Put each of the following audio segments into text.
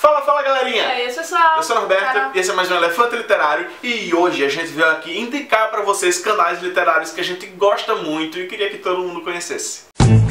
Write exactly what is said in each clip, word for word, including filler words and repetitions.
Fala, fala galerinha! E aí, pessoal? Eu sou o Norberto Cara... e esse é mais um Elefante Literário. E hoje a gente veio aqui indicar pra vocês canais literários que a gente gosta muito e queria que todo mundo conhecesse.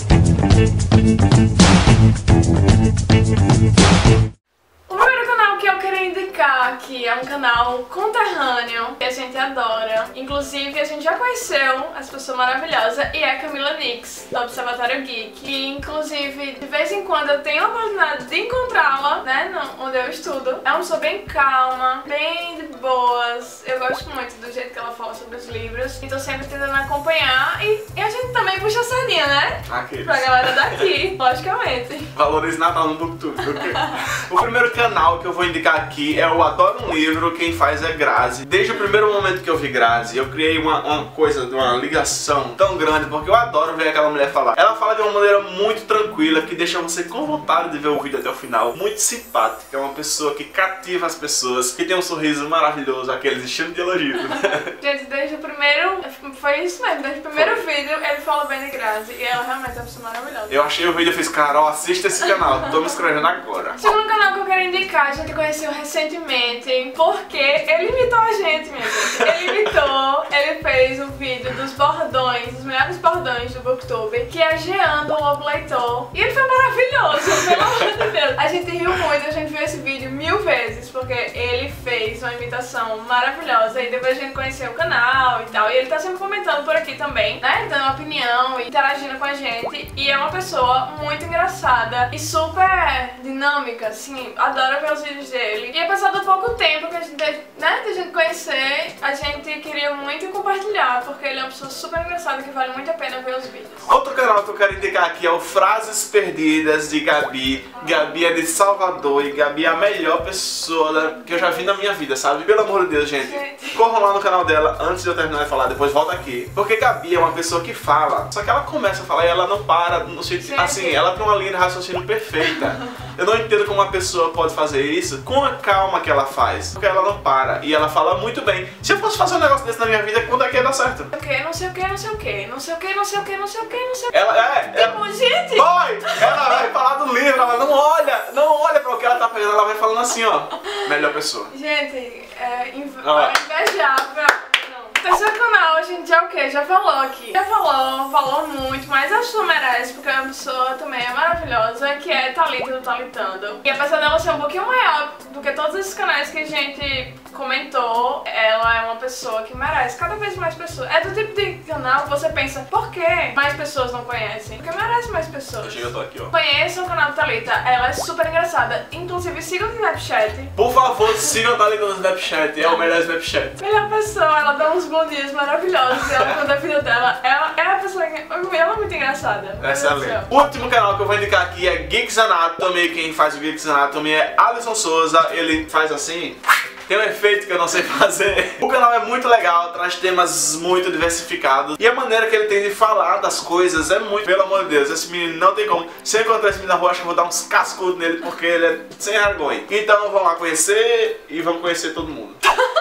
O primeiro canal que eu queria indicar aqui é um canal conterrâneo que a gente adora. Inclusive, a gente já conheceu essa pessoa maravilhosa e é a Camila Nix, do Observatório Geek. E, inclusive, de vez em quando eu tenho a oportunidade de encontrá-la, né, no, onde eu estudo. É uma pessoa bem calma, bem de boas. Eu gosto muito do jeito que ela fala sobre os livros. E tô sempre tentando acompanhar. E, e a gente também puxa a sardinha, né? Aqueles. Pra galera daqui, logicamente. Valores Natal no BookTube, ok? O primeiro canal que eu vou indicar aqui é o Adoro um Livro, quem faz é Grazi. Desde o primeiro momento que eu vi Grazi, eu criei uma, uma coisa, uma ligação tão grande, porque eu adoro ver aquela mulher falar. Ela fala de uma maneira muito tranquila, que deixa você com vontade de ver o vídeo até o final. Muito simpática, é uma pessoa que cativa as pessoas, que tem um sorriso maravilhoso, aqueles estilos de elogio. Gente, desde o primeiro... Foi isso mesmo, desde o primeiro foi. vídeo ele fala bem de Grazi e ela realmente é uma pessoa maravilhosa. Eu achei o vídeo e fiz, Carol, assista esse canal, tô me inscrevendo agora. O segundo canal que eu quero indicar, a gente conheceu recentemente, porque ele imitou a gente, minha gente. Ele imitou, ele fez um vídeo dos bordões, dos melhores bordões do BookTube, que é Jean do Lobo Leitor. E ele foi maravilhoso, pelo amor de Deus. A gente riu muito, a gente viu esse vídeo mil vezes, porque ele fez uma imitação maravilhosa. E depois a gente conheceu o canal e tal. E ele tá sempre comentando por aqui também, né? Dando opinião e interagindo com a gente. E é uma pessoa muito engraçada e super dinâmica, assim. Adoro ver os vídeos dele. E apesar do pouco tempo que a gente teve, né, de a gente conhecer, a gente queria muito compartilhar, porque ele é uma pessoa super engraçada que vale muito a pena ver os vídeos. Outro canal que eu quero indicar aqui é o Frases Perdidas de Gabi. Gabi é de Salvador e Gabi é a melhor pessoa que eu já vi na minha vida, sabe? Pelo amor de Deus, gente. gente. Corram lá no canal dela antes de eu terminar de falar, depois volta aqui. Porque Gabi é uma pessoa que fala, só que ela começa a falar e ela não para, no sentido, assim, ela tem uma linha de raciocínio perfeita. Eu não entendo como uma pessoa pode fazer isso com a calma que ela faz, porque ela não para e ela fala muito bem. Se eu fosse fazer um negócio desse na minha vida, quando é que ia dar certo? Não sei o que, não sei o que, não sei o que, não sei o que, não sei o que, não sei o que. Ela é, tipo, ela... gente! Vai! Ela vai falar do livro, ela não olha, não olha para o que ela tá pegando, ela vai falando assim, ó. Melhor pessoa. Gente, é, inv ah. é invejável. Terceiro canal, a gente já o que? Já falou aqui. Já falou, falou muito, mas acho que não merece, porque a pessoa também é maravilhosa, que é Thalita do Thalitando. E apesar dela ser um pouquinho maior do que todos esses canais que a gente comentou, ela é uma pessoa que merece cada vez mais pessoas. É do tipo de canal que você pensa, por que mais pessoas não conhecem? Porque merece mais pessoas. Eu chego, eu tô aqui, ó. Conheçam o canal da Thalita, ela é super engraçada. Inclusive, sigam no Snapchat. Por favor, sigam a Thalita no Snapchat, é o melhor Snapchat. Melhor pessoa, ela dá uns bom dias maravilhosos. Ela conta a vida dela. Ela é a pessoa que... Ela é muito engraçada. Excelente. O último canal que eu vou indicar aqui é Geeks Anatomy. Quem faz o Geeks Anatomy é Alisson Souza. Ele faz assim... Tem um efeito que eu não sei fazer. O canal é muito legal, traz temas muito diversificados. E a maneira que ele tem de falar das coisas é muito... Pelo amor de Deus, esse menino não tem como... Se eu encontrar esse menino na rua, acho que eu vou dar uns cascudos nele, porque ele é sem vergonha. Então vamos lá conhecer e vamos conhecer todo mundo.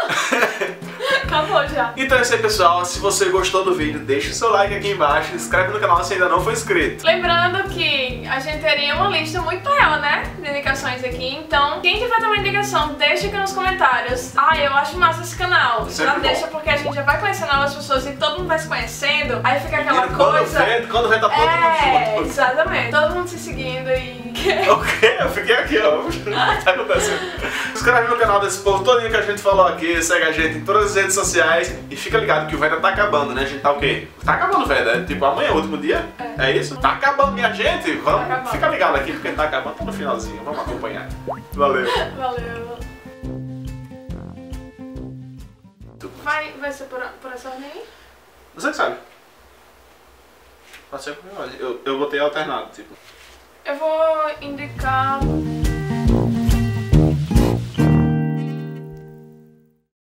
Acabou já. Então é isso aí, pessoal. Se você gostou do vídeo, deixa o seu like aqui embaixo. Se inscreve no canal se ainda não for inscrito. Lembrando que a gente teria uma lista muito maior, né? De indicações aqui. Então, quem tiver também indicação, deixa aqui nos comentários. Ah, eu acho massa esse canal. Já deixa, porque a gente já vai conhecendo novas pessoas e todo mundo vai se conhecendo. Aí fica aquela Menino, coisa... Quando vê, quando vê tá todo é, mundo junto. Exatamente. Todo mundo se seguindo e... O quê? Eu fiquei aqui, ó. O que tá acontecendo? Se inscreve no canal desse povo todinho que a gente falou aqui. Segue a gente em todas as redes sociais. E fica ligado que o Veda tá acabando, né? A gente tá o quê? Tá acabando o Veda. É tipo amanhã, é o último dia? É. é isso? Tá acabando, minha gente. Vamos, tá fica ligado aqui porque tá acabando. Tá no finalzinho. Vamos acompanhar. Valeu. Valeu. Vai, vai ser por, por essa ordem aí? Você que sabe. Pode ser por mim, eu, eu botei alternado, tipo. Eu vou indicar...